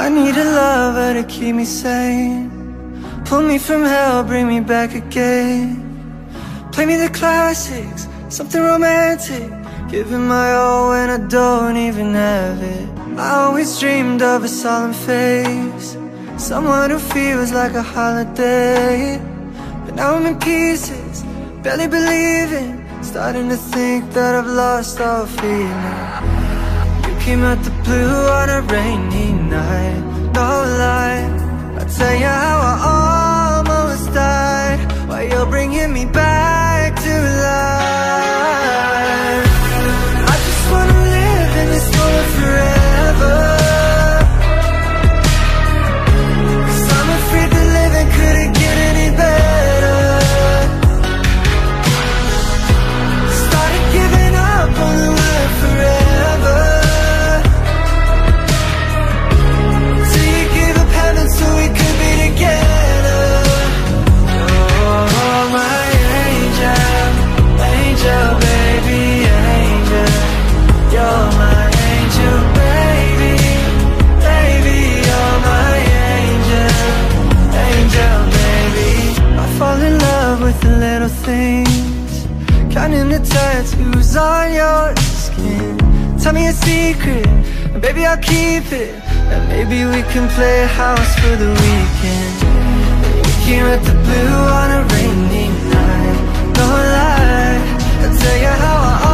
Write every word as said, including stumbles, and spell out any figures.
I need a lover to keep me sane, pull me from hell, bring me back again. Play me the classics, something romantic, giving my all when I don't even have it. I always dreamed of a solemn face, someone who feels like a holiday. But now I'm in pieces, barely believing, starting to think that I've lost all feeling. You came out the blue on a rainy night, no lie, I'll tell you how I almost died, while you're bringing me back to life. I just wanna live in this moment forever, 'cause I'm afraid that living couldn't get any better. Started giving up on the word forever, till you gave up heaven so we could be together. Oh, my angel, angel, baby, angel. You're my angel, baby, baby. You're my angel, angel, baby. I fall in love with the little things, counting the tattoos on your skin. Tell me a secret, and baby I'll keep it, and maybe we can play house for the weekend. You came at the blue on a rainy night, no lie, I'll tell you how I